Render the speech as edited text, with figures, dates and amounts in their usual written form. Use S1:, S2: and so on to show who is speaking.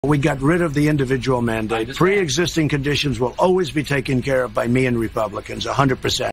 S1: We got rid of the individual mandate. Pre-existing conditions will always be taken care of by me and Republicans, 100%.